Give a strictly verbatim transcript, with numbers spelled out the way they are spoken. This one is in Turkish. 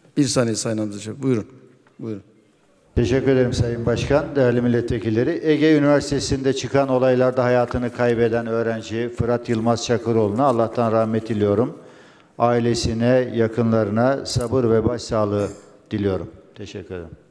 Bir saniye Sayın Hamza Çelik. Buyurun. Buyurun. Teşekkür ederim Sayın Başkan, değerli milletvekilleri. Ege Üniversitesi'nde çıkan olaylarda hayatını kaybeden öğrenci Fırat Yılmaz Çakıroğlu'na Allah'tan rahmet diliyorum. Ailesine, yakınlarına sabır ve başsağlığı diliyorum. Teşekkür ederim.